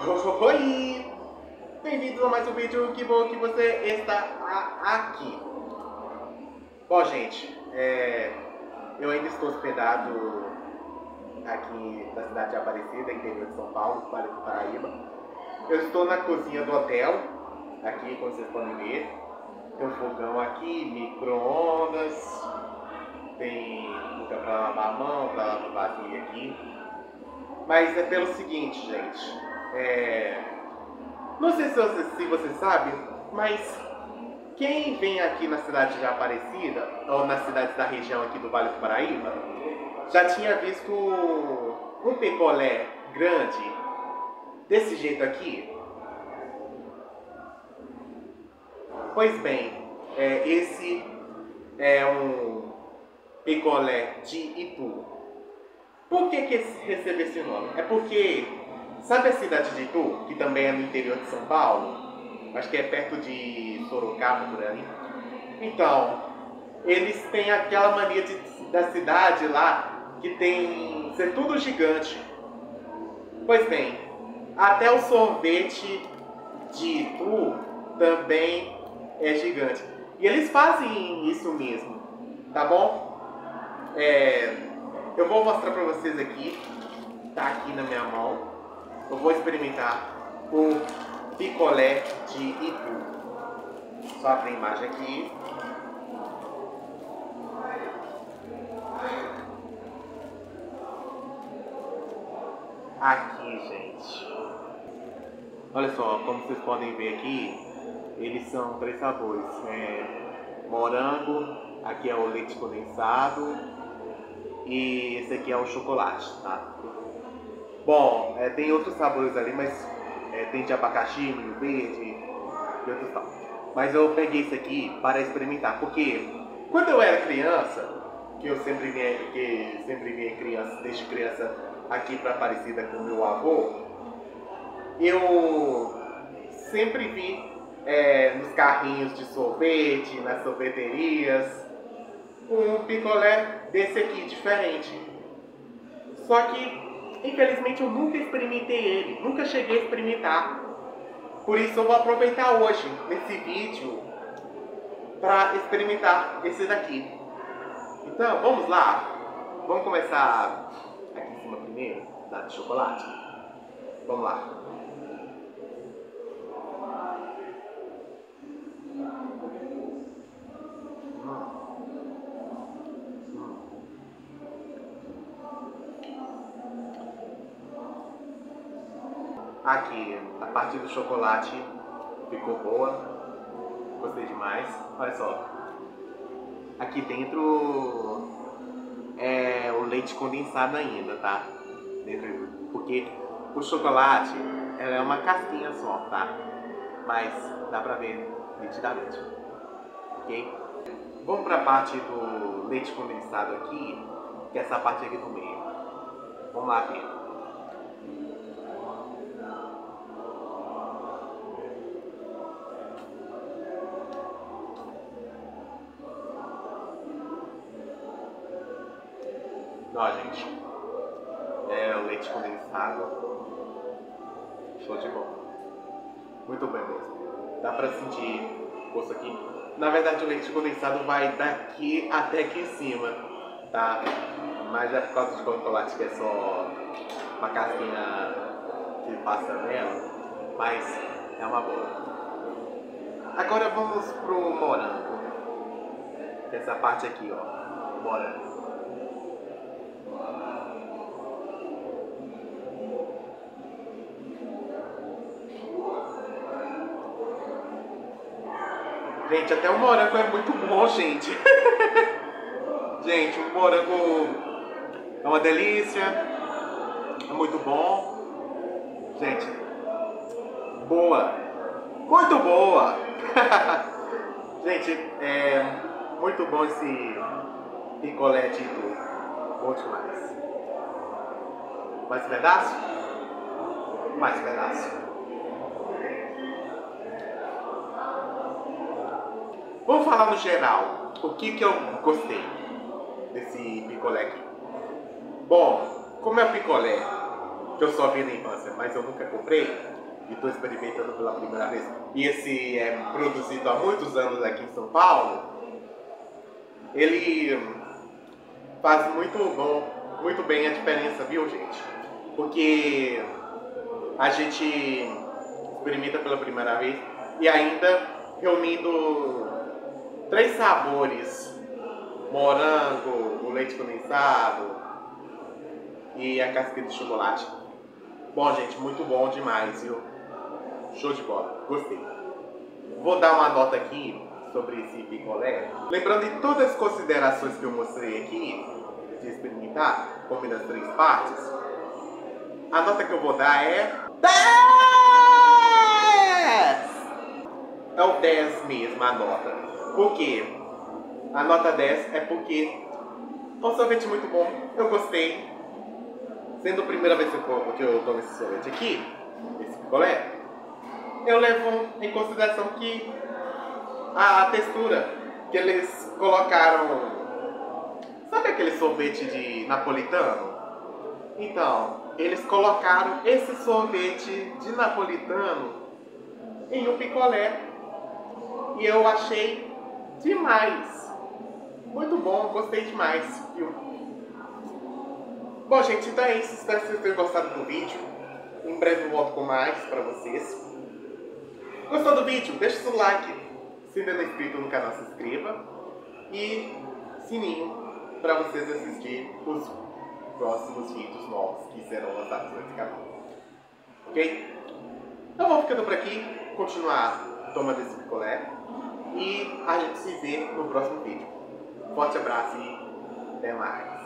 Oi! Bem-vindo a mais um vídeo, que bom que você está aqui. Bom, gente, eu ainda estou hospedado aqui na cidade de Aparecida, interior de São Paulo, Vale do Paraíba. Eu estou na cozinha do hotel, aqui como vocês podem ver. Tem um fogão aqui, micro-ondas, tem lugar para lavar a mão, para lavar o vasilha aqui. Mas é pelo seguinte, gente, não sei se você sabe, mas quem vem aqui na cidade de Aparecida, ou nas cidades da região aqui do Vale do Paraíba, já tinha visto um picolé grande desse jeito aqui? Pois bem, esse é um picolé de Itu. Por que recebe esse nome? É porque, sabe a cidade de Itu, que também é no interior de São Paulo? Acho que é perto de Sorocaba, por ali. Então, eles têm aquela mania da cidade lá, que tem ser tudo gigante. Pois bem, até o sorvete de Itu também é gigante. E eles fazem isso mesmo, tá bom? Eu vou mostrar pra vocês aqui, tá aqui na minha mão. Eu vou experimentar o picolé de Itu. Só abrir a imagem aqui. Aqui, gente. Olha só, como vocês podem ver aqui, eles são 3 sabores. Morango, aqui é o leite condensado e esse aqui é o chocolate, tá? Bom, tem outros sabores ali, mas tem de abacaxi, milho verde e outros tal. Mas eu peguei esse aqui para experimentar, porque quando eu era criança, que eu sempre vinha criança, desde criança aqui para Aparecida com meu avô, eu sempre vi nos carrinhos de sorvete, nas sorveterias, um picolé desse aqui, diferente. Só que, infelizmente, eu nunca experimentei ele, nunca cheguei a experimentar. Por isso eu vou aproveitar hoje, nesse vídeo, para experimentar esse daqui. Então, vamos lá. Vamos começar aqui em cima primeiro, da de chocolate. Vamos lá. Aqui, a parte do chocolate ficou boa, gostei demais. Olha só, aqui dentro é o leite condensado ainda, tá? Porque o chocolate ela é uma casquinha só, tá? Mas dá pra ver nitidamente, ok? Vamos pra parte do leite condensado aqui, que é essa parte aqui do meio. Vamos lá ver. Ó, gente, o leite condensado, show de bola, muito bem mesmo, dá pra sentir o gosto aqui. Na verdade o leite condensado vai daqui até aqui em cima, tá? Mas é por causa do chocolate que é só uma casquinha que passa nela, mas é uma boa. Agora vamos pro morango, essa parte aqui, ó, morango. Gente, até o morango é muito bom, gente. Gente, o morango é uma delícia. É muito bom. Gente, boa. Muito boa. Gente, é muito bom esse picolé de Itu. Bom demais. Mais pedaço? Mais pedaço. Vamos falar no geral, o que eu gostei desse picolé aqui. Bom, como é o picolé que eu só vi na infância, mas eu nunca comprei e estou experimentando pela primeira vez. E esse é produzido há muitos anos aqui em São Paulo. Ele faz muito bem a diferença, viu, gente? Porque a gente experimenta pela primeira vez e ainda reunindo 3 sabores: morango, o leite condensado e a casca de chocolate. Bom, gente, muito bom demais, viu? Show de bola, gostei. Vou dar uma nota aqui sobre esse picolé. Lembrando de todas as considerações que eu mostrei aqui, de experimentar, como das 3 partes, a nota que eu vou dar é 10! É o 10 mesmo a nota. Por quê? A nota 10 é porque é um sorvete muito bom, eu gostei. Sendo a primeira vez que eu tomo esse sorvete aqui, esse picolé, eu levo em consideração que a textura que eles colocaram. Sabe aquele sorvete de napolitano? Então, eles colocaram esse sorvete de napolitano em um picolé e eu achei demais. Muito bom, gostei demais, viu? Bom, gente, então é isso. Espero que vocês tenham gostado do vídeo. Em breve eu volto com mais pra vocês. Gostou do vídeo? Deixa o seu like. Se ainda não é inscrito no canal, se inscreva. E sininho para vocês assistirem os próximos vídeos novos que serão lançados nesse canal. Ok? Eu vou ficando por aqui, continuar tomando esse picolé. E a gente se vê no próximo vídeo. Forte abraço e até mais.